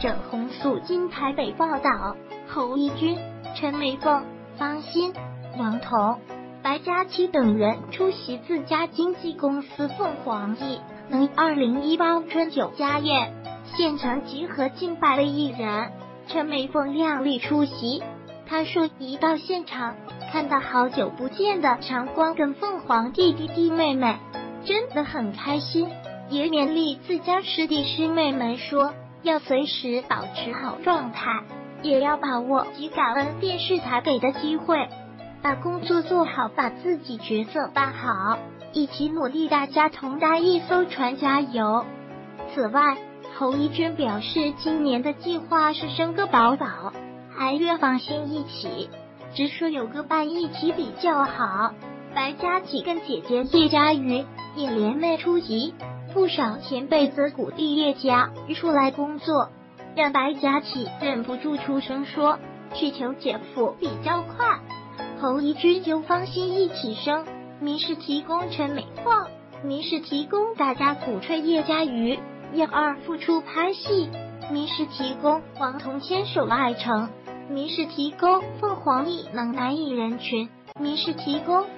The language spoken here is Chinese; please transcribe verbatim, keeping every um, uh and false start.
者红素金台北报道，侯怡君、陈美凤、方欣、王彤、白嘉琪等人出席自家经纪公司凤凰艺能二零一八春酒家宴，现场集合近百位艺人。陈美凤靓丽出席，她说一到现场看到好久不见的长光跟凤凰弟弟弟妹妹，真的很开心，也勉励自家师弟师妹们说要随时保持好状态，也要把握及感恩电视台给的机会，把工作做好，把自己角色扮好，一起努力，大家同搭一艘船加油。此外，侯怡君表示今年的计划是生个宝宝，还约放心一起，只说有个伴一起比较好。白嘉琪跟姐姐叶嘉瑜也联袂出席，不少前辈则鼓励叶嘉瑜出来工作，让白嘉琪忍不住出声说去求姐夫比较快。侯怡君就放心一起生，民视提供陈美凤，民视提供大家鼓吹叶嘉瑜叶二复出拍戏，民视提供王彤牵手爱城，民视提供凤凰艺能男艺人群，民视提供